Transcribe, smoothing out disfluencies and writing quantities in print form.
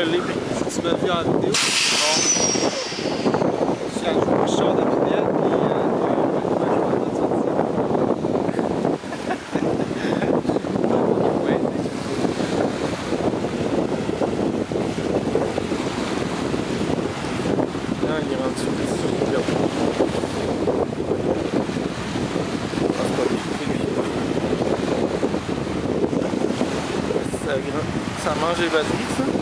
l'ai pris. Si tu m'as vu en vidéo. Bon. Je sors de Pinel, puis je il est rendu sur le pion. Ça mange les batteries, ça?